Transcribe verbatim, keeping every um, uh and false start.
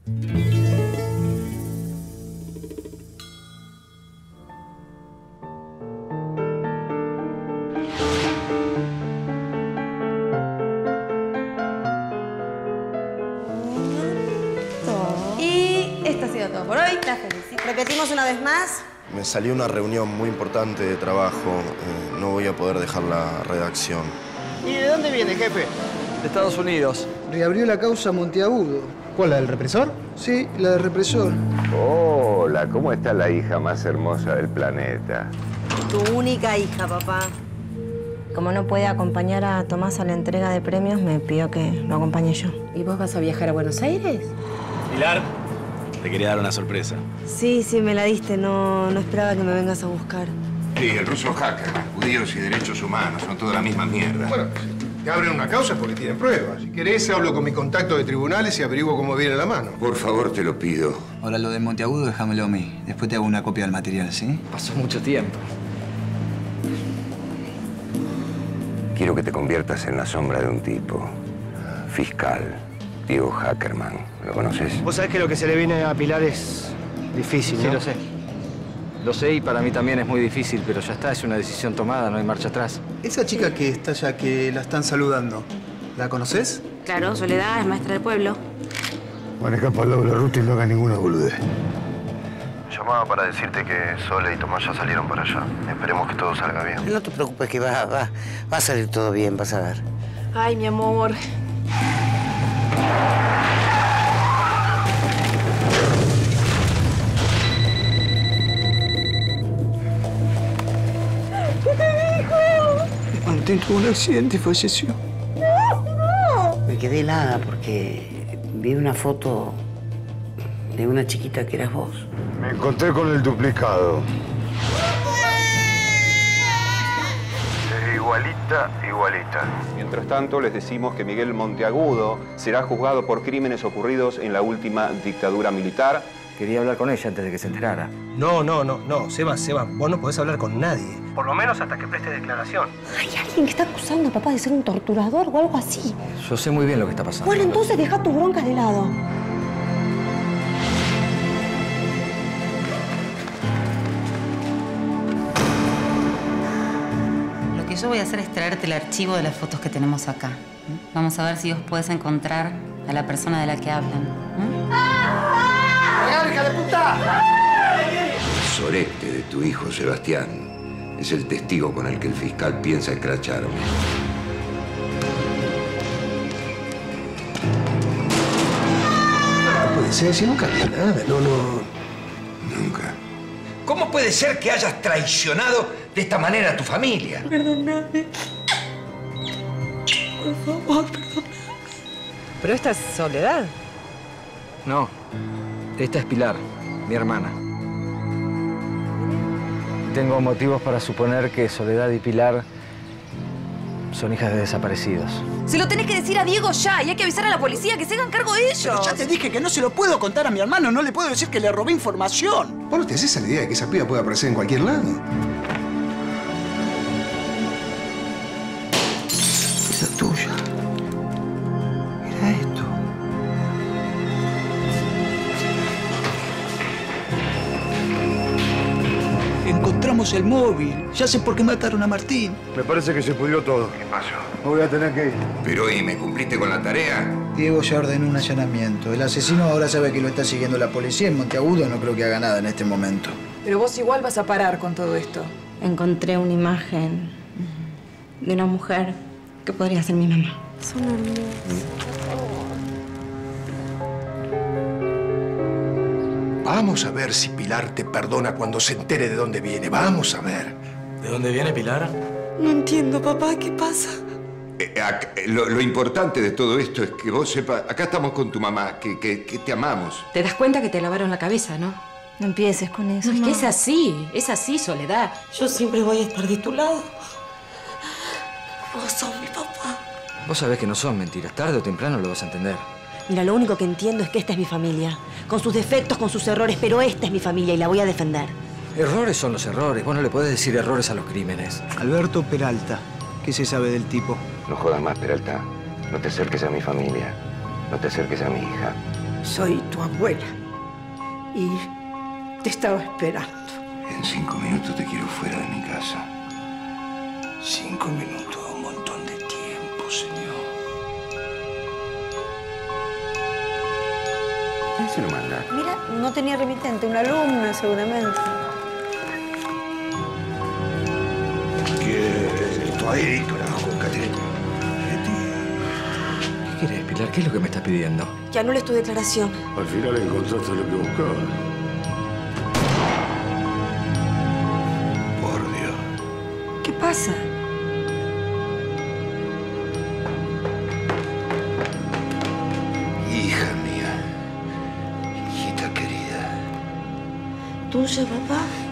Y esto ha sido todo por hoy. La felicito. Repetimos una vez más. Me salió una reunión muy importante de trabajo. Eh, no voy a poder dejar la redacción. ¿Y de dónde viene, jefe? De Estados Unidos. Reabrió la causa Monteagudo. ¿Cuál, la del represor? Sí, la del represor. Hola, ¿cómo está la hija más hermosa del planeta? Tu única hija, papá. Como no puede acompañar a Tomás a la entrega de premios, me pidió que lo acompañe yo. ¿Y vos vas a viajar a Buenos Aires? Pilar, te quería dar una sorpresa. Sí, sí, me la diste. No, no esperaba que me vengas a buscar. Sí, el ruso hacker, judíos y derechos humanos, son toda la misma mierda. Bueno, si te abren una causa porque tienen pruebas. Si querés, hablo con mi contacto de tribunales y averiguo cómo viene la mano. Por favor, te lo pido. Ahora, lo de Monteagudo, déjamelo a mí. Después te hago una copia del material, ¿sí? Pasó mucho tiempo. Quiero que te conviertas en la sombra de un tipo. Fiscal, Diego Hackerman. ¿Lo conoces? Vos sabés que lo que se le viene a Pilar es difícil, ¿no? Sí, lo sé. Lo sé y para mí también es muy difícil, pero ya está, es una decisión tomada, no hay marcha atrás. Esa chica que está allá, que la están saludando, ¿la conoces? Claro, Soledad es maestra del pueblo. Maneja palabra ruta y no haga ninguna boludez. Llamaba para decirte que Sole y Tomás ya salieron para allá. Esperemos que todo salga bien. No te preocupes que va, va, va a salir todo bien, vas a ver. Ay, mi amor. Martín tuvo un accidente y falleció. Me quedé helada porque vi una foto de una chiquita que eras vos. Me encontré con el duplicado. Es igualita, igualita. Mientras tanto, les decimos que Miguel Monteagudo será juzgado por crímenes ocurridos en la última dictadura militar. Quería hablar con ella antes de que se enterara. No, no, no, no. Seba, Seba, vos no podés hablar con nadie. Por lo menos hasta que preste declaración. Hay alguien que está acusando a papá de ser un torturador o algo así. Yo sé muy bien lo que está pasando. Bueno, entonces deja tus broncas de lado. Lo que yo voy a hacer es traerte el archivo de las fotos que tenemos acá. Vamos a ver si vos podés encontrar a la persona de la que hablan. ¡Real, hija de puta! El sorete de tu hijo, Sebastián, es el testigo con el que el fiscal piensa escracharme. No puede ser, si nunca vi nada. No, no. Nunca. ¿Cómo puede ser que hayas traicionado de esta manera a tu familia? Perdóname. Por favor, perdóname. ¿Pero esta es Soledad? No, esta es Pilar, mi hermana. Tengo motivos para suponer que Soledad y Pilar son hijas de desaparecidos. Se lo tenés que decir a Diego ya y hay que avisar a la policía que se hagan cargo de ellos. Pero ya te dije que no se lo puedo contar a mi hermano, no le puedo decir que le robé información. ¿Vos no te haces a la idea de que esa piba puede aparecer en cualquier lado? Esa tuya. Mira esto. Encontramos el móvil. Ya sé por qué mataron a Martín. Me parece que se pudrió todo. ¿Qué pasó? Me voy a tener que ir. Pero, ¿y me cumpliste con la tarea? Diego ya ordenó un allanamiento. El asesino ahora sabe que lo está siguiendo la policía. En Monteagudo no creo que haga nada en este momento. Pero vos igual vas a parar con todo esto. Encontré una imagen de una mujer que podría ser mi mamá. Son hermosas. Vamos a ver si Pilar te perdona cuando se entere de dónde viene. Vamos a ver. ¿De dónde viene Pilar? No entiendo, papá. ¿Qué pasa? Eh, ac- lo, lo importante de todo esto es que vos sepas, acá estamos con tu mamá, que, que, que te amamos. Te das cuenta que te lavaron la cabeza, ¿no? No empieces con eso. No, es mamá. que es así. Es así, Soledad. Yo siempre voy a estar de tu lado. Vos sos mi papá. Vos sabés que no son mentiras. Tarde o temprano lo vas a entender. Mira, lo único que entiendo es que esta es mi familia. Con sus defectos, con sus errores, pero esta es mi familia y la voy a defender. Errores son los errores. Vos no le podés decir errores a los crímenes. Alberto Peralta. ¿Qué se sabe del tipo? No jodas más, Peralta. No te acerques a mi familia. No te acerques a mi hija. Soy tu abuela y te estaba esperando. En cinco minutos te quiero fuera de mi casa. Cinco minutos, un montón de tiempo, señor. ¿Quién se lo manda? Mira, no tenía remitente, una alumna seguramente. Quieto ahí, carajo, Caterina. ¿Qué querés, Pilar? ¿Qué es lo que me estás pidiendo? Que anules tu declaración. Al final encontraste lo que buscabas. Por Dios. ¿Qué pasa? Hija mía. Hijita querida. ¿Tuya, papá?